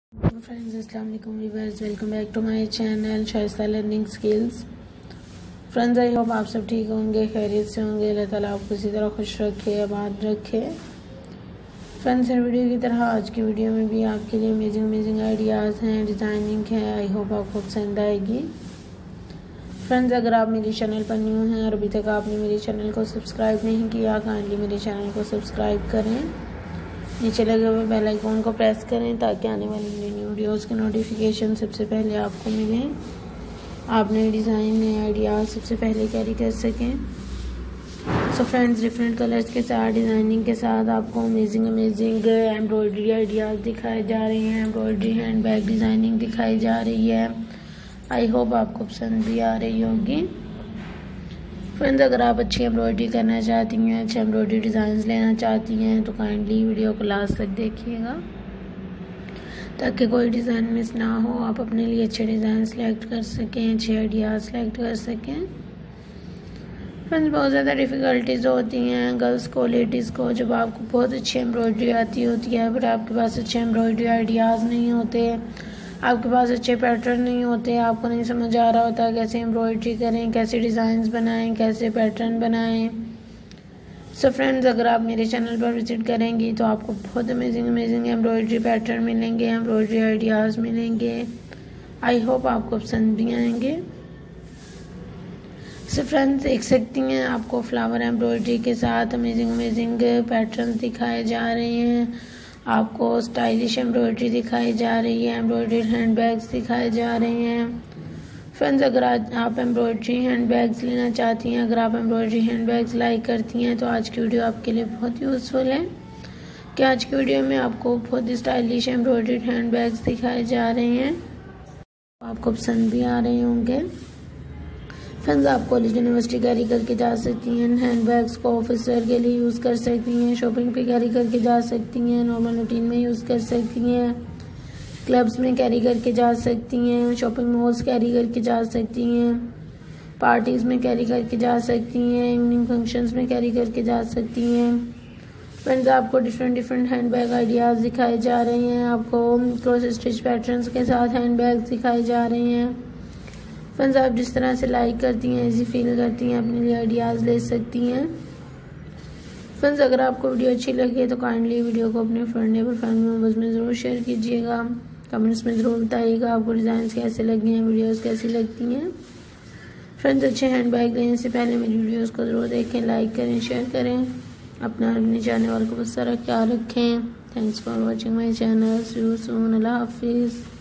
Friends अस्सलाम वालेकुम viewers, welcome back to my channel Shaista learning skills. Friends I hope आप सब ठीक होंगे, खैरियत से होंगे। अल्लाह ताला आपको इसी तरह खुश रखे, आबाद रखे। फ्रेंड्स हर वीडियो की तरह आज की वीडियो में भी आपके लिए अमेजिंग आइडियाज़ हैं, डिज़ाइनिंग है। आई होप आपको पसंद आएगी। फ्रेंड्स अगर आप मेरे चैनल पर न्यू हैं और अभी तक आपने मेरे चैनल को सब्सक्राइब नहीं किया, काइंडली मेरे चैनल को सब्सक्राइब करें। नीचे लगे हुए बेल आइकॉन को प्रेस करें ताकि आने वाली न्यू वीडियोस के नोटिफिकेशन सबसे पहले आपको मिलें, आप नए डिज़ाइन नए आइडियाज़ सबसे पहले कैरी कर सकें। सो फ्रेंड्स डिफरेंट कलर्स के साथ डिज़ाइनिंग के साथ आपको अमेजिंग एम्ब्रॉयडरी आइडियाज़ दिखाए जा रहे हैं, एम्ब्रॉयडरी हैंड बैग डिज़ाइनिंग दिखाई जा रही है। आई होप आपको पसंद भी आ रही होगी। फ्रेंड्स अगर आप अच्छी एम्ब्रॉयडरी करना चाहती हैं, अच्छे एम्ब्रॉयडरी डिज़ाइंस लेना चाहती हैं तो काइंडली वीडियो को लास्ट तक देखिएगा ताकि कोई डिज़ाइन मिस ना हो, आप अपने लिए अच्छे डिज़ाइन सेलेक्ट कर सकें, अच्छे आइडियाज़ सेलेक्ट कर सकें। फ्रेंड्स बहुत ज़्यादा डिफ़िकल्टीज़ होती हैं गर्ल्स को, लेडीज़ को, जब आपको बहुत अच्छी एम्ब्रॉयडरी आती होती है बट आपके पास अच्छे एम्ब्रॉयडरी आइडियाज़ नहीं होते, आपके पास अच्छे पैटर्न नहीं होते, आपको नहीं समझ आ रहा होता कैसे एम्ब्रॉयडरी करें, कैसे डिज़ाइंस बनाएं, कैसे पैटर्न बनाएं। सो फ्रेंड्स अगर आप मेरे चैनल पर विज़िट करेंगी तो आपको बहुत अमेजिंग एम्ब्रॉयडरी पैटर्न मिलेंगे, एम्ब्रॉयडरी आइडियाज़ मिलेंगे। आई होप आपको पसंद भी आएंगे। सो फ्रेंड्स देख सकती हैं आपको फ्लावर एम्ब्रॉयडरी के साथ अमेजिंग पैटर्न दिखाए जा रहे हैं, आपको स्टाइलिश एम्ब्रॉयडरी दिखाई जा रही है, एम्ब्रॉयडरी हैंड बैग्स दिखाए जा रहे हैं। फ्रेंड्स अगर आज आप एम्ब्रॉयडरी हैंड बैग्स लेना चाहती हैं, अगर आप एम्ब्रॉयडरी हैंड बैग्स लाइक करती हैं तो आज की वीडियो आपके लिए बहुत यूज़फुल है कि आज की वीडियो में आपको बहुत ही स्टाइलिश एम्ब्रॉयडरी हैंड बैग्स दिखाए जा रहे हैं, आपको पसंद भी आ रहे होंगे। फ्रेंड्स आप कॉलेज यूनिवर्सिटी कैरी करके जा सकती हैं, हैंड बैग्स को ऑफिस वेयर के लिए यूज़ कर सकती हैं, शॉपिंग पे कैरी करके जा सकती हैं, नॉर्मल रूटीन में यूज़ कर सकती हैं, क्लब्स में कैरी करके जा सकती हैं, शॉपिंग मॉल्स कैरी करके जा सकती हैं, पार्टीज़ में कैरी करके जा सकती हैं, इवनिंग फंक्शंस में कैरी करके जा सकती हैं। फ्रेंड्स आपको डिफरेंट हैंड बैग आइडियाज़ दिखाए जा रहे हैं, आपको क्रॉस स्टिच पैटर्न्स के साथ हैंड बैग्स दिखाए जा रहे हैं। फ्रेंड्स आप जिस तरह से लाइक करती हैं, इजी फील करती हैं, अपने लिए आइडियाज़ ले सकती हैं। फ्रेंड्स अगर आपको वीडियो अच्छी लगे तो काइंडली वीडियो को अपने फ्रेंड या फैमिली मेम्बर्स में ज़रूर शेयर कीजिएगा, कमेंट्स में ज़रूर बताइएगा आपको डिज़ाइंस कैसे लगे हैं, वीडियोस कैसी लगती हैं। फ्रेंड्स अच्छे हैंड बैग लेने से पहले मेरी वीडियोस को ज़रूर देखें, लाइक करें, शेयर करें, अपने चैनल वालों को बहुत सारा ख्याल रखें। Thanks for watching my channel. See you soon. अल्लाह हाफिज़।